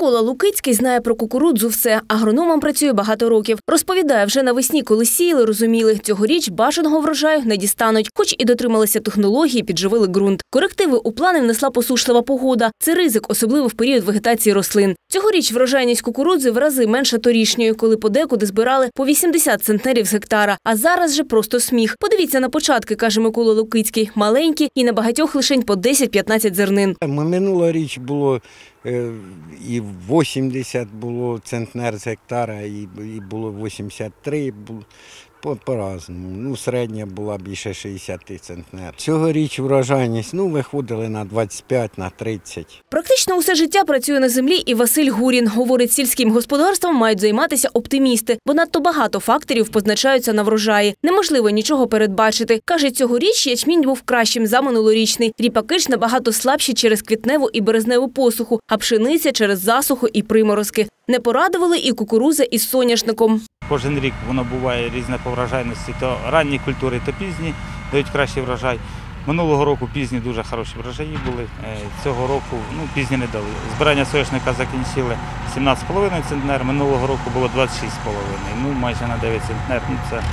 Микола Лукицький знає про кукурудзу все. Агрономом працює багато років. Розповідає, вже навесні, коли сіяли, розуміли, цьогоріч бажаного врожаю не дістануть. Хоч і дотрималися технології, підживили ґрунт. Корективи у плани внесла посушлива погода. Це ризик, особливо в період вегетації рослин. Цьогоріч врожайність кукурудзи в рази менша торішньої, коли подекуди збирали по 80 центнерів з гектара. А зараз же просто сміх. Подивіться на початки, каже Микола Лукицький. Маленькі і на багатьох лишень по 10-15 зернин. Минулоріч було і 80 було центнер з гектара, і було 83, по-разному. Ну, середня була більше 60 центнер. Цьогоріч врожайність, виходили на 25, на 30. Практично усе життя працює на землі і Василь Гурін. Говорить, сільським господарством мають займатися оптимісти, бо надто багато факторів позначаються на врожаї. Неможливо нічого передбачити. Каже, цьогоріч ячмінь був кращим за минулорічний. Ріпаки ж набагато слабші через квітневу і березневу посуху, а пшениця через засуху і приморозки. Не порадували і кукурудза із соняшником. Кожен рік воно буває різне по врожайності, то ранні культури, то пізні дають кращий врожай. Минулого року пізні дуже хороші врожаї були, цього року пізні не дали. Збирання соняшника закінчили 17,5 центнер, минулого року було 26,5, майже на 9 центнер. Це,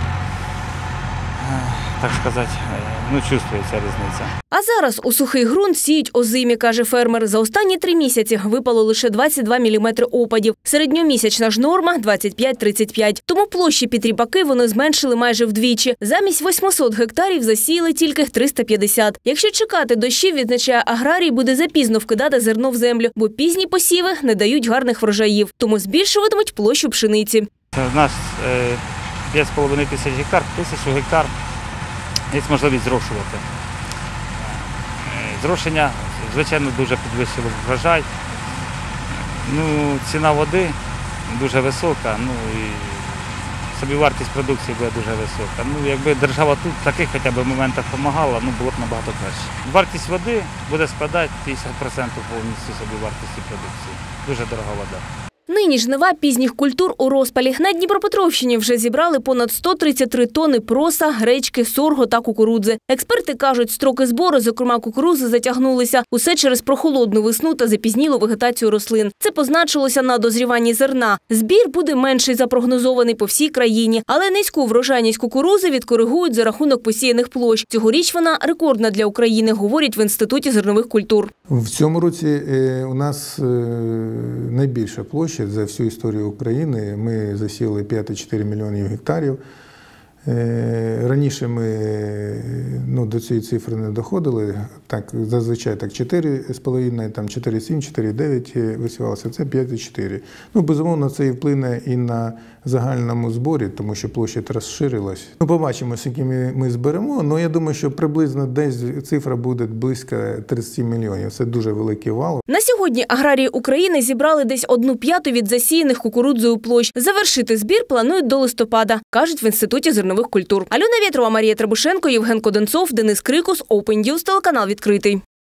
так сказати, чувствується різниця. А зараз у сухий ґрунт сіють озимі, каже фермер. За останні 3 місяці випало лише 22 міліметри опадів. Середньомісячна ж норма – 25-35. Тому площі під ріпаки вони зменшили майже вдвічі. Замість 800 гектарів засіяли тільки 350. Якщо чекати дощів, відзначає аграрій, буде запізно вкидати зерно в землю, бо пізні посіви не дають гарних врожаїв. Тому збільшуватимуть площу пшениці. У нас 5,5 тисяч гектар, 1000 гектар. Є можливість зрошувати. Зрошення, звичайно, дуже підвищило врожай. Ціна води дуже висока, і собівартість продукції буде дуже висока. Якби держава тут в таких хоча б моментах допомагала, було б набагато краще. Вартість води буде складати 50% повністю собівартості продукції. Дуже дорога вода. Нині жнива пізніх культур у розпалі. На Дніпропетровщині вже зібрали понад 133 тонни проса, гречки, сорго та кукурудзи. Експерти кажуть, строки збору, зокрема кукурудзи, затягнулися. Усе через прохолодну весну та запізнілу вегетацію рослин. Це позначилося на дозріванні зерна. Збір буде менший запрогнозований по всій країні. Але низьку врожайність кукурудзи відкоригують за рахунок посіяних площ. Цьогоріч вона рекордна для України, говорять в Інституті зернових культур. В цьому році у нас найбільша площа за всю історію України. Ми засіяли 5,4 мільйонів гектарів. Раніше ми до цієї цифри не доходили. Зазвичай 4,5, 4,7, 4,9 висівалося. Це 5,4. Безумовно, це і вплине і на загальному зборі, тому що площа розширилась. Побачимо, скільки ми зберемо, але я думаю, що приблизно десь цифра буде близько 30 мільйонів. Це дуже великий вал. На сьогодні аграрії України зібрали десь 1/5 від засіяних кукурудзою площ. Завершити збір планують до листопада, кажуть в Інституті зернових культур. Альона Вєтрова, Марія Требушенко, Євген Коденцов, Денис Крикус, Open News, телеканал «Відкритий».